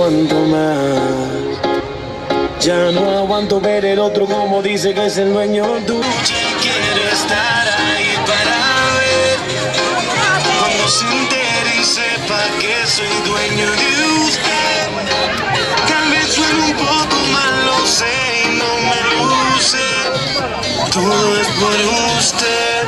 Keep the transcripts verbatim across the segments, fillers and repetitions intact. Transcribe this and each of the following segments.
aguanto más. Ya no aguanto ver el otro como dice que es el dueño tuyo. Quiero estar ahí para ver cuando se entere y sepa que soy dueño de usted. Tal vez suene un poco mal, lo sé y no me luce. Todo es por usted.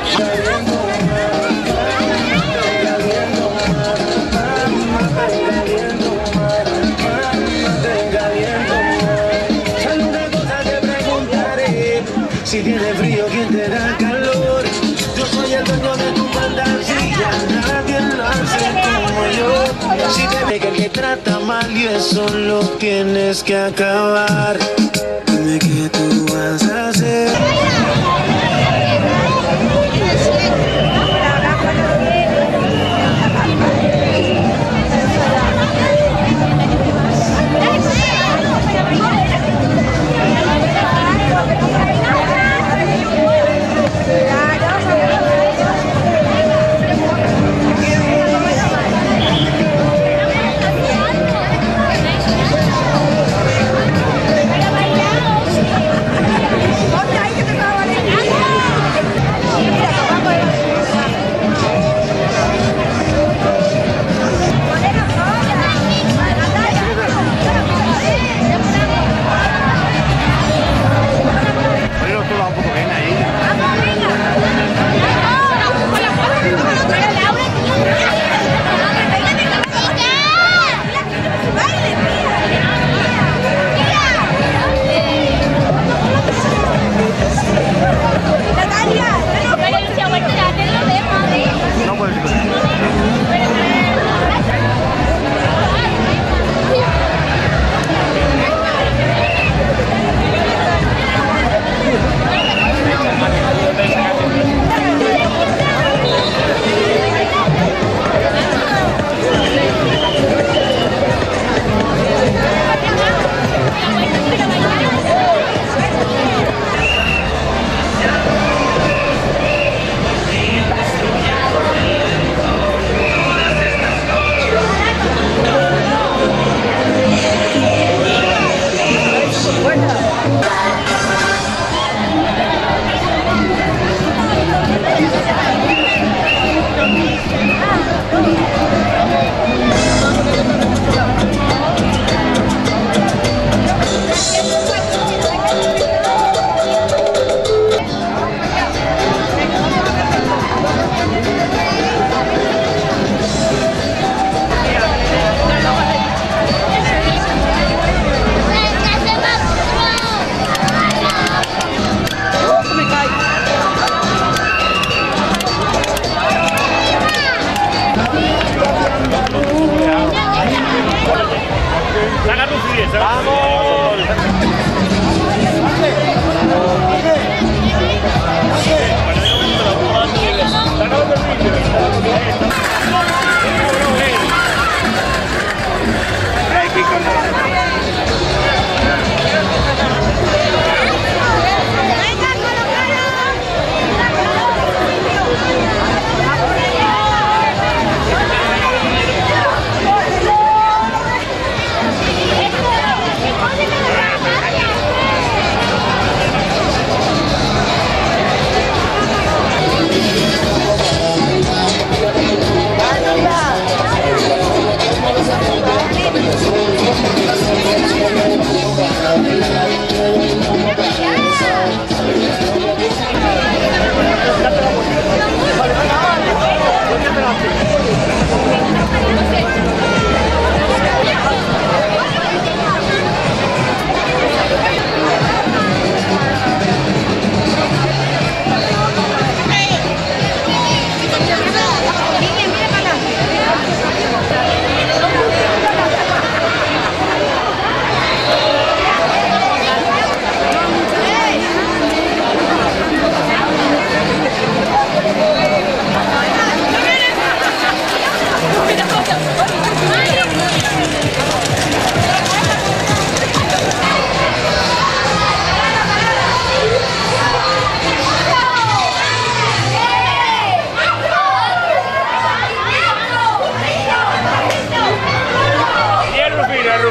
Si tiene frío, ¿quién te da calor? Yo soy el dueño de tu fantasía, nadie lo hace como yo. Si te ve que el que trata mal y eso lo tienes que acabar, dime qué tú vas a hacer.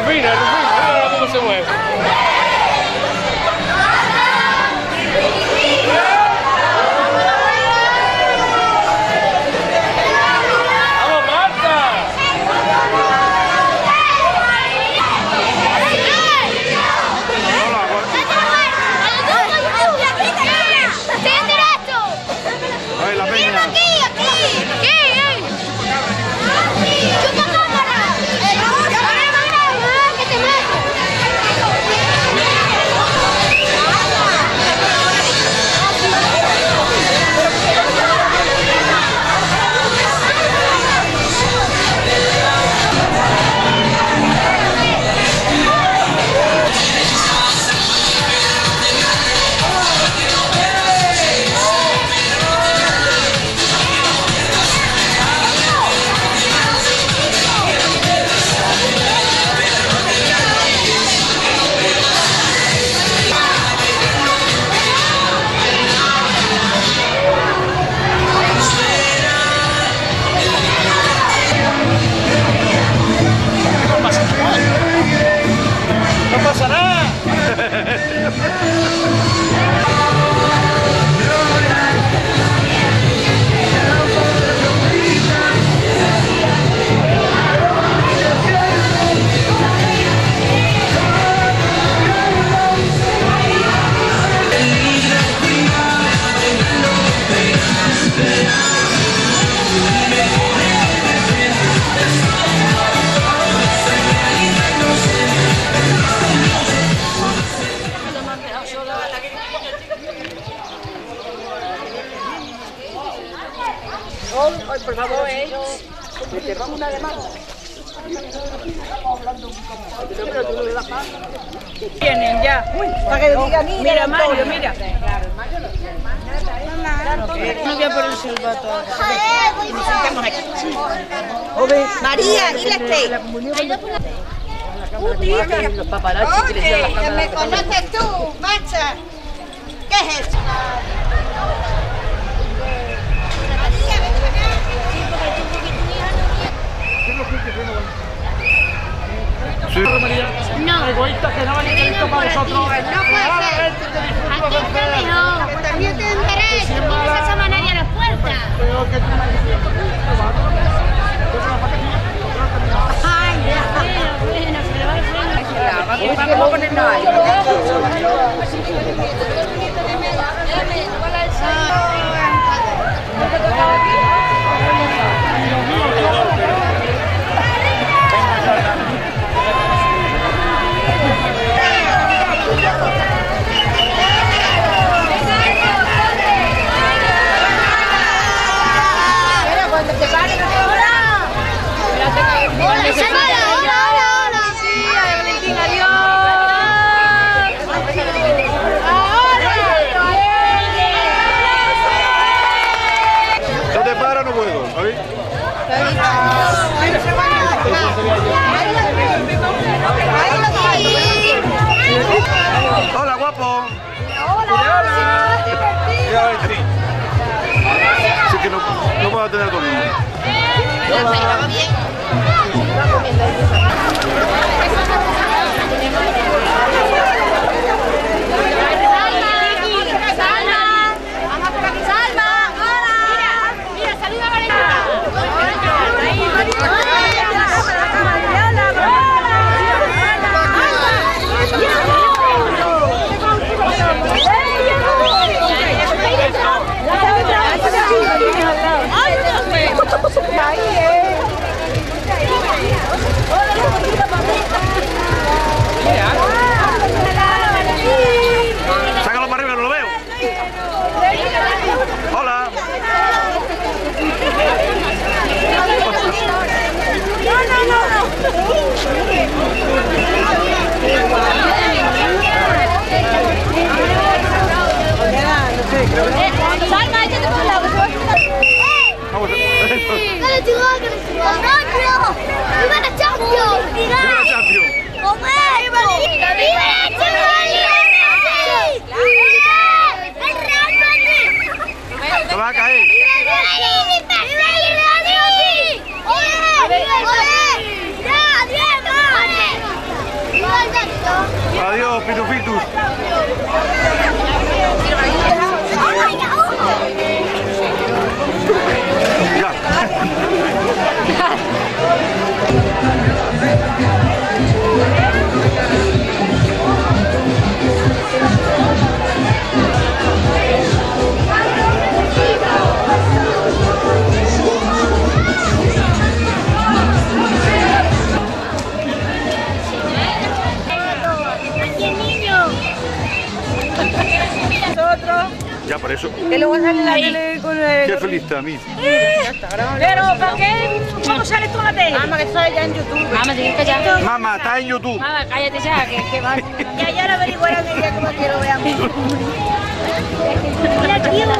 Rufina, Rufina, mira cómo se mueve. Ay, por favor, eh. Que te pongo una demanda. Vienen ya. Para que diga, mira, mira, Mario, mira. No voy a por el silbato. Y nos sentamos aquí. María, dile este. Los paparazzi que les llevan las cámaras. ¿Me conoces tú, macha? ¿Qué es eso? Sí. No. Egoístas que no van a esto para vosotros. No puede ser. Aquí está mejor. También tienen derecho. ¿Cómo se llama nadie a las puertas? Ay, ya. Bueno, se le va el freno. Vamos a ponernos ahí. Hola, guapo. Hola. Así que no, no puedo tener conmigo. ¿Va bien? Sácalo para arriba, no lo veo. Hola. No, no, no, Salma, échate por un lado, que se va a quitar. ¡Eh! ¡Dale, chico! ¡Vamos! ¡Viva la Champions! ¡Viva la Champions! ¡Viva la Champions! ¡Te vas a caer! Adiós, Pitufitus. Ya. Ya, por eso. Que luego sale la tele con el... Qué feliz está a mí. Pero, ¿para qué? ¿Cómo sales tú en la tele? Mamá, que sale ya en YouTube. Mamá, tienes que ya. Mamá, está en YouTube. Mamá, cállate ya, que, que va. Ya, ya lo averiguarán ella como quiero ver a mí. Mira, tío,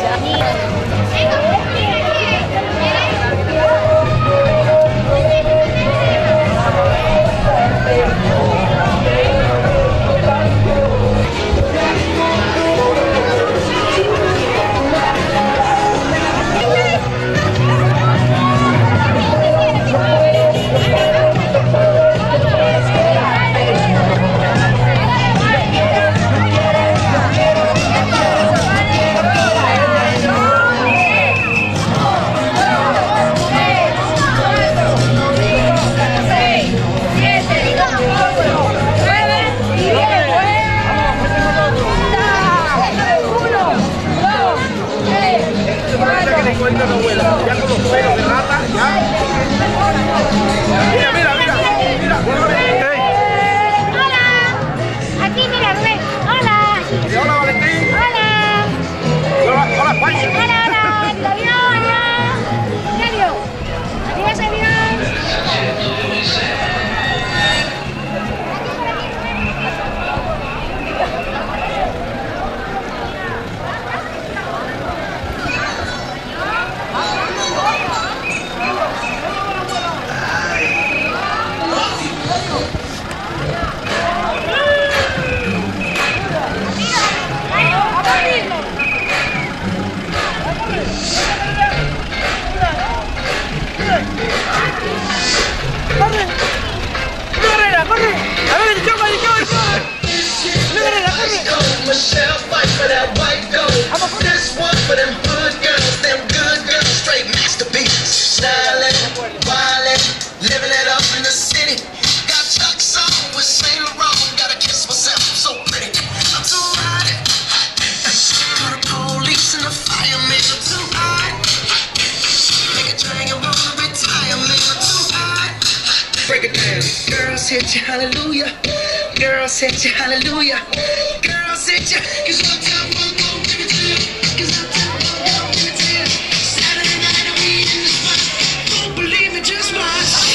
Girls hit you, hallelujah. Girls hit you, hallelujah. Girls hit you, cause one time one go, give it to you. Cause one time one go, give it to you. Saturday night and we in the spot. Don't believe me, just watch.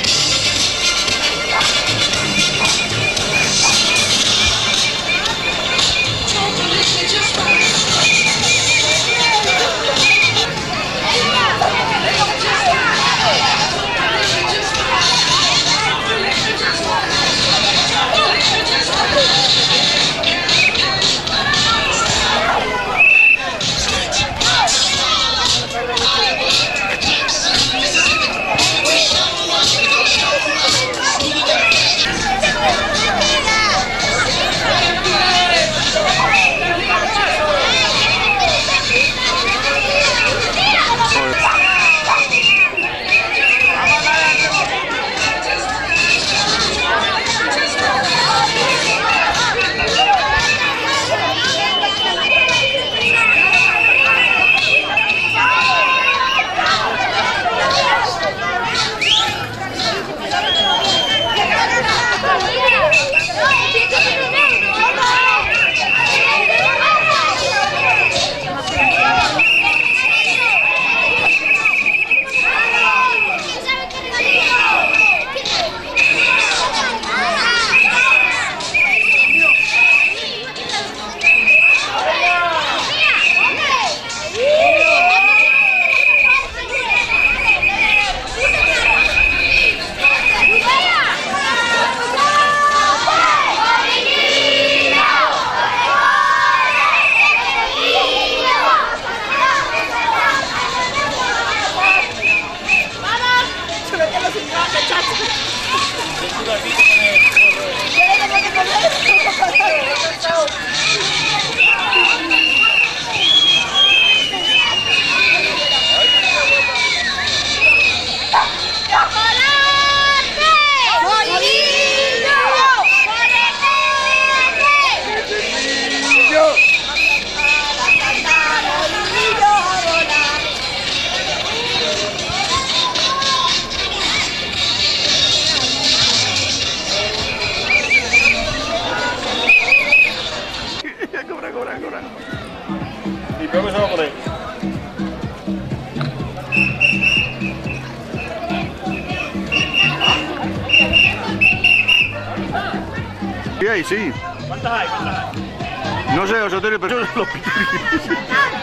Don't believe me, just watch. Y luego se va a poner. Sí, ahí sí. ¿Cuántas hay? ¿Cuántas hay? No sé, José Antonio, pero los pitullos.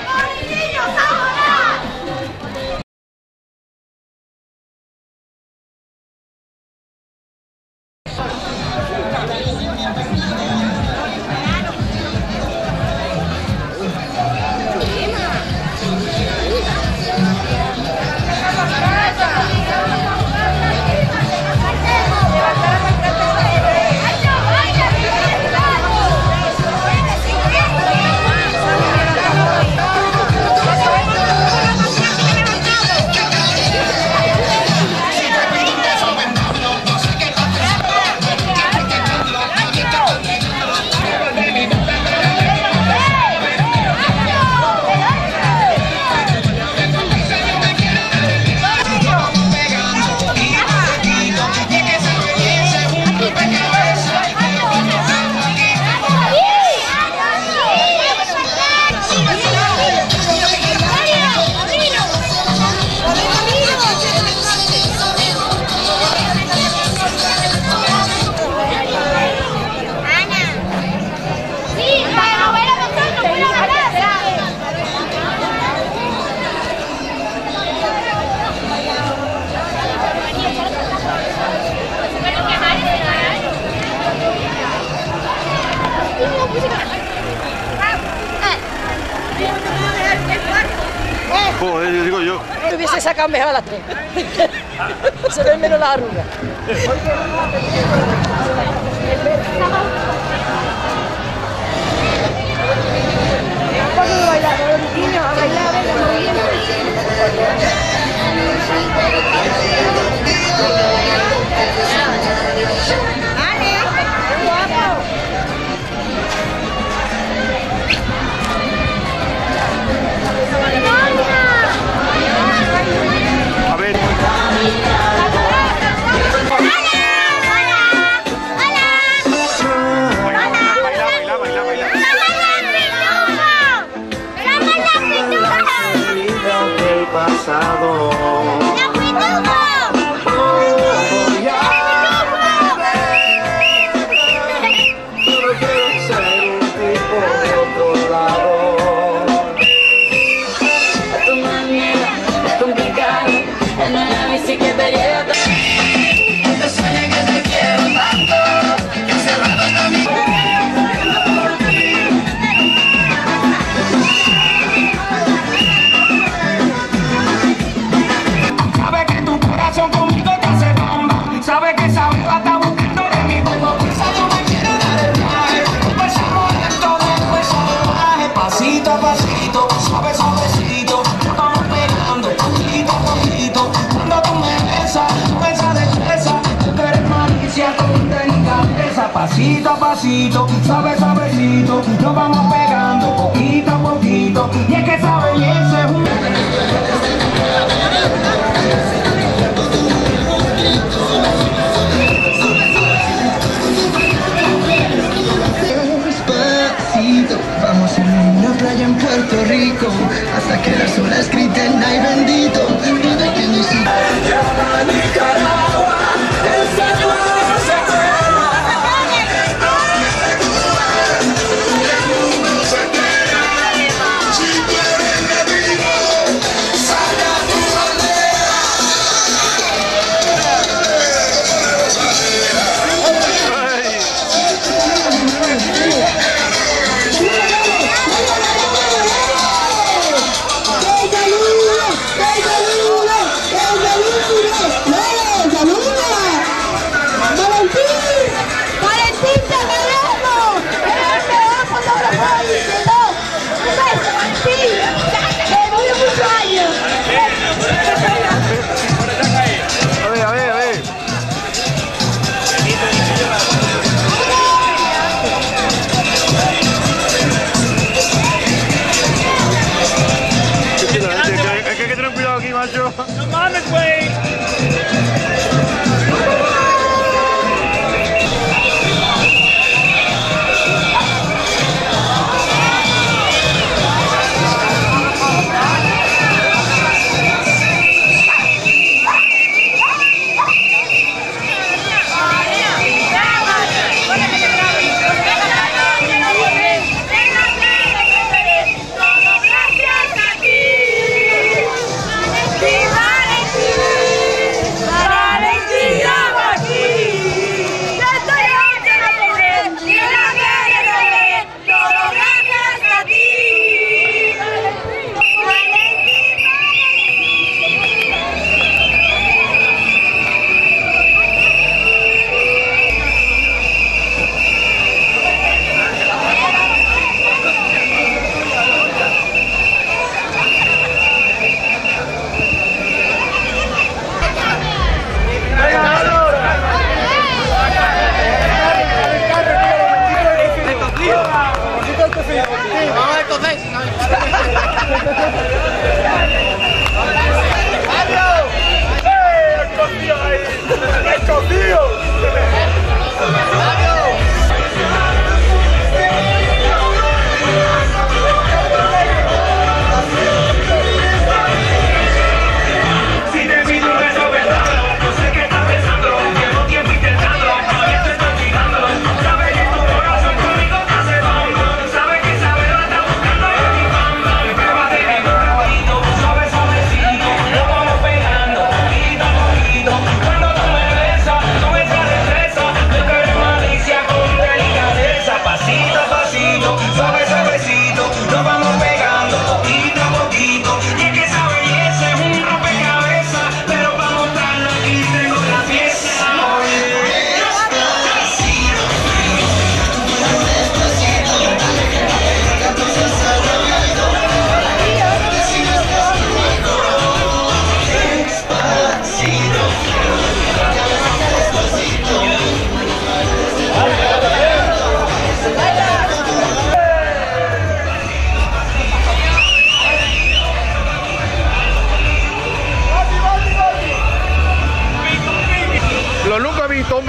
Joder, digo yo. Te hubiese sacado mejor a las tres. Se ven menos las arrugas. ¿Cuándo bailar? Con los niños a bailar, a A ver. Baila, baila, baila, baila. Del pasado. Pasito a pasito, suave suavecito, nos vamos pegando poquito a poquito, y es que esa belleza es un... Despacito, vamos a una playa en Puerto Rico, hasta que la sola escrita en ay bendito, vida que no hiciste. ¡Ella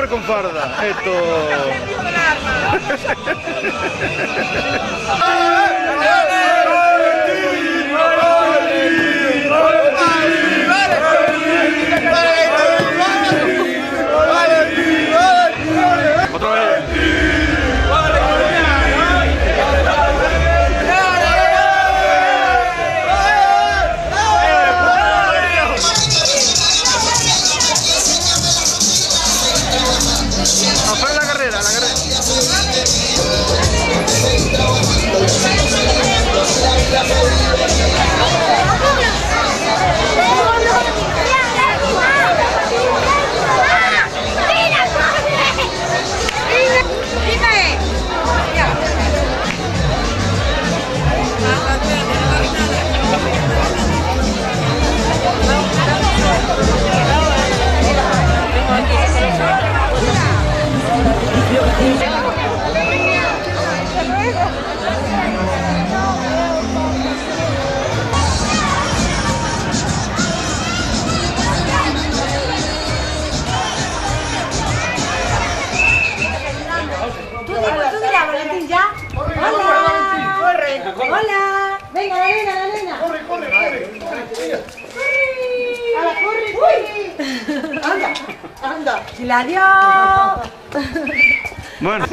hombres con farda. Esto. Otra vez. Afuera la carrera, la carrera. Hola, venga la nena, la nena. Corre, corre, corre. Ala, corre, corre. Anda, anda. Si la dio. Bueno.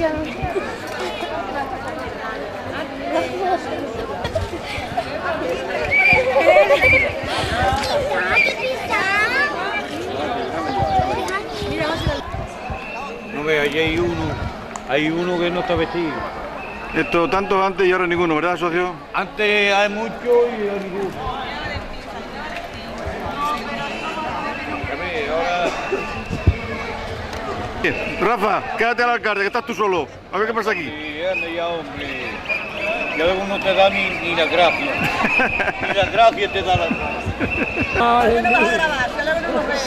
No ve, allí hay uno, hay uno que no está vestido. Esto, tantos antes y ahora ninguno, ¿verdad, socio? Antes hay mucho y ahora ninguno. A ver, ahora... Bien, Rafa, quédate al alcalde, que estás tú solo. A ver qué pasa aquí. Sí, anda ya, hombre. Ya luego no te da ni, ni la gracia. Ni la gracia te da la gracia. No vas a grabar, que luego no nos ve.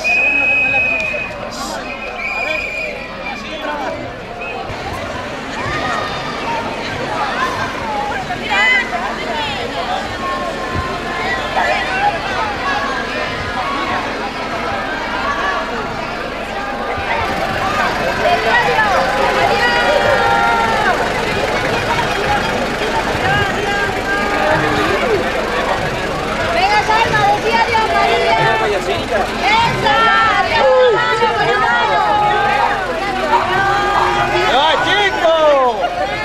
Venga, Salma, decía adiós, María. ¡Esa! ¡Ah, chico!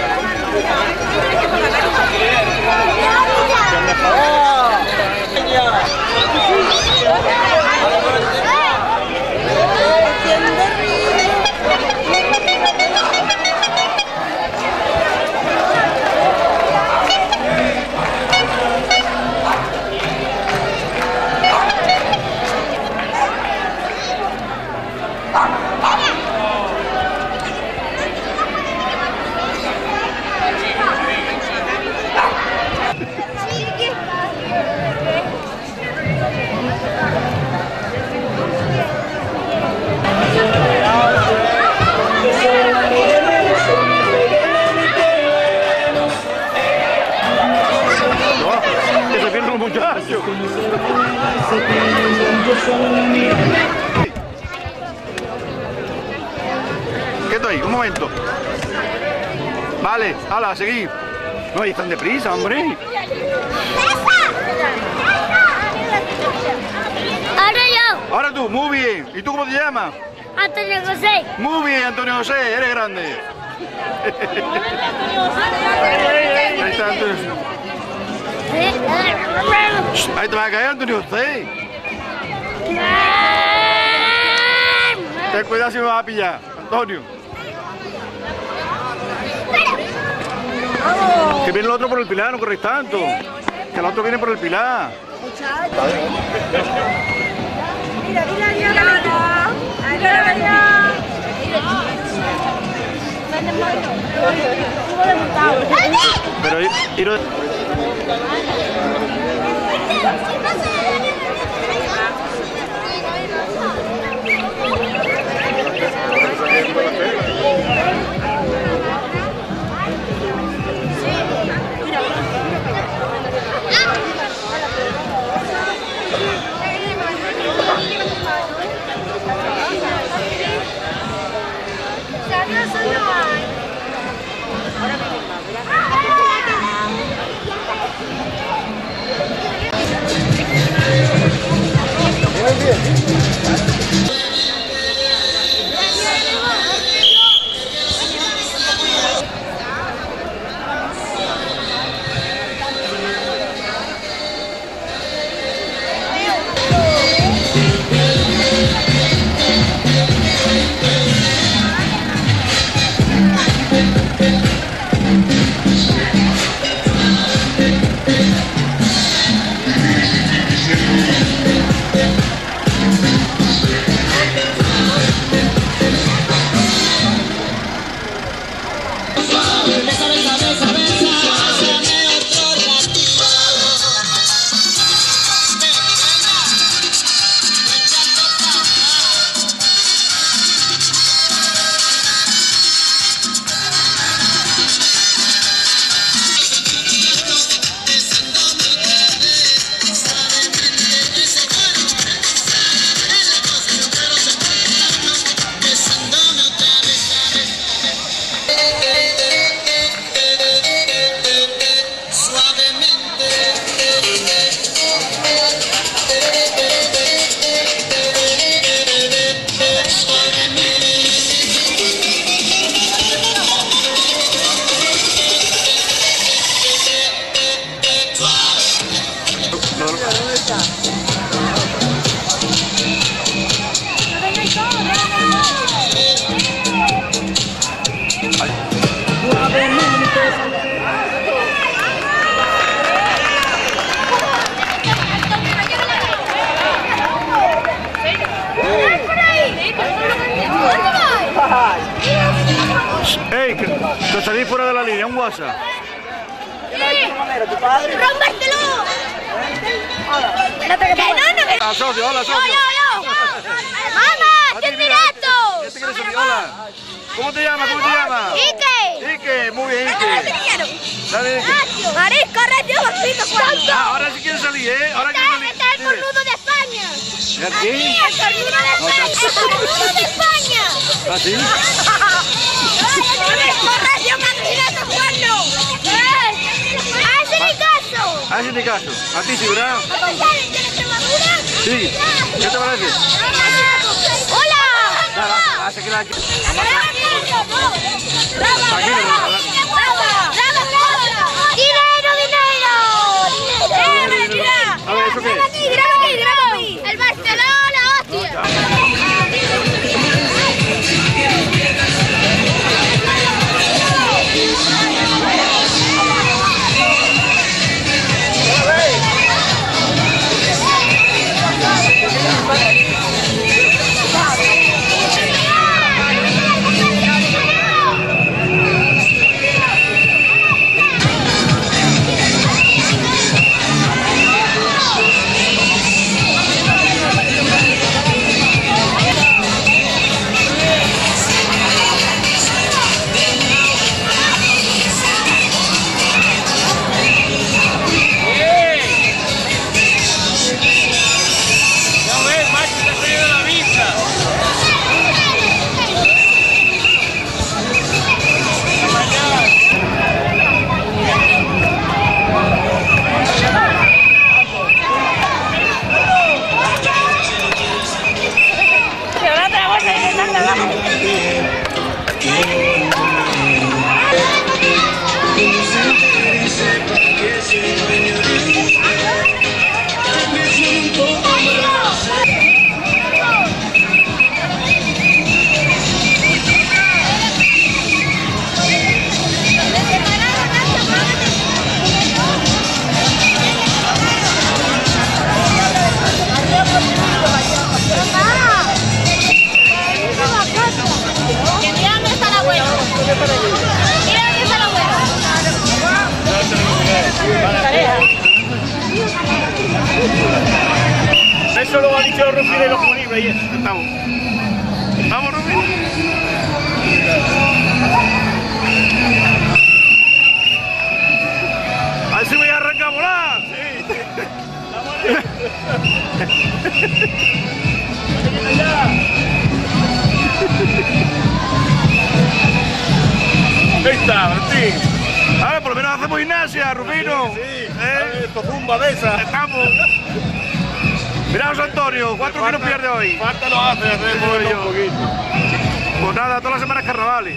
Que se pierden los muchachos. Quieto ahí, un momento. Vale, hala, seguí. No, ahí están deprisa, hombre. Ahora yo, Ahora tú, muy bien. ¿Y tú cómo te llamas? Antonio José. Muy bien, Antonio José, eres grande. Ahí está Antonio. Ahí te va a caer, Antonio José. Ten cuidado si me vas a pillar, Antonio. Que viene el otro por el pilar, no corres tanto. Que el otro viene por el pilar. Mira, mira, mira. Mira, mira. Pero ir, ir... ¡Ey! Que, que salís fuera de la línea, un WhatsApp. ¡Rómpestelo! Espérate que no, no me... Hola, socio, hola, socio. ¡Yo, yo, yo! ¡Mamá, estoy en directo! ¿Este quiere salir? Hola. ¿Cómo te llamas? ¿Cómo te llamas? ¡Ike! Ike, muy bien, Ike. Dale, Ike. ¡Marisco, retiro, Espíritu Santo! Ah, ahora sí quiere salir, ¿eh? Ahora quiere salir. ¡Este es el cornudo de España! ¿Aquí? ¡El cornudo de España! ¡El cornudo de España! ¿Ah, sí? ¡Marisco, retiro, candidato cuerno! ¡Haz mi caso! Haz mi caso. ¿A ti sí, verdad? ¿Vamos a ir de Extremadura? Sí. ¿Qué te parece? ¡Hola! Nada, hace que la... ¡Dinero, dinero! ¡Eh, mira! A ver, ¿eso qué? ¡Graba aquí, graba aquí, graba aquí! ¡El Barcelona, hostia! Eso lo ha dicho Rufino y los ponibles y eso. Estamos. Vamos, Rufino. A ver si voy a arrancar a volar. Sí. Ahí está, Martín. A ver, por lo menos hacemos gimnasia, Rufino. Sí, sí. ¿Eh? Esto zumba de esa. Estamos. Mira José Antonio, ¿cuántos que no pierde hoy? Falta lo hace, hace un poquito. Pues nada, todas las semanas carnavales.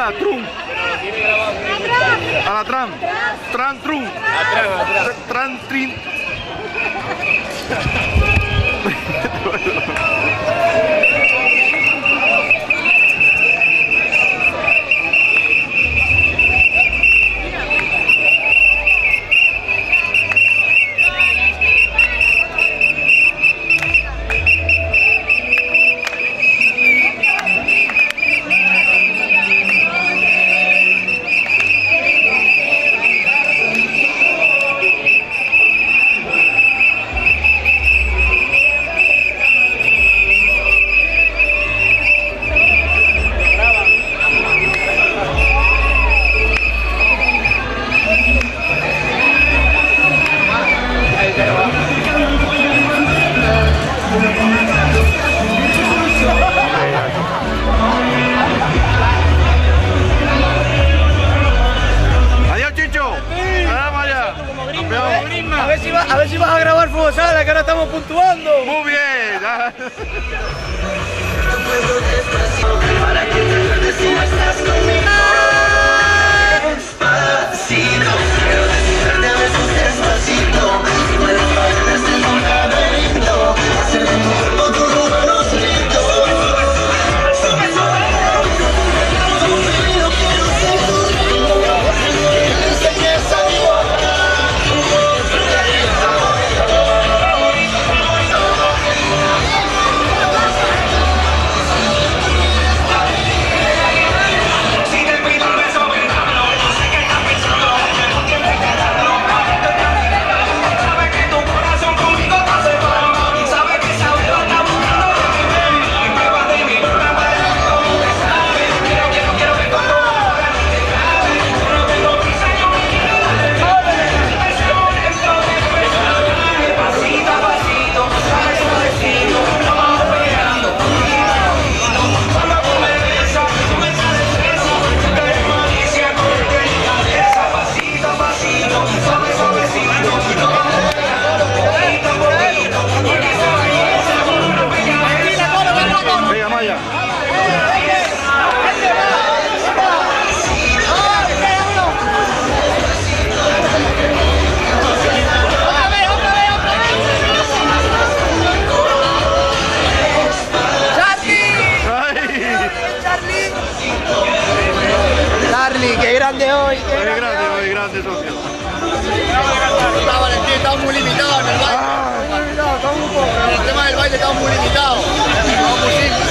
a Trun. A la Tran. Tran Trun. Tran Trin. Adiós, Chicho. Vamos allá. A ver si va, a ver si vas a grabar Fútbol Sala, que ahora estamos puntuando. Muy bien. Para que te acuerdes si no estás conmigo. Despacito, quiero desnudarte a besos despacito. Y puedes bailar desde un laberinto, hacer de tu cuerpo todo manuscrito. Quiero ser tu ritmo, que dice que es igual. Venga, Maya. Charlie, qué grande hoy. Qué grande, muy grande, socio. Está Valentín, estamos muy limitados en el baile. Ah, Estamos un poco. En el tema del baile estamos muy limitados. Vamos muy simple.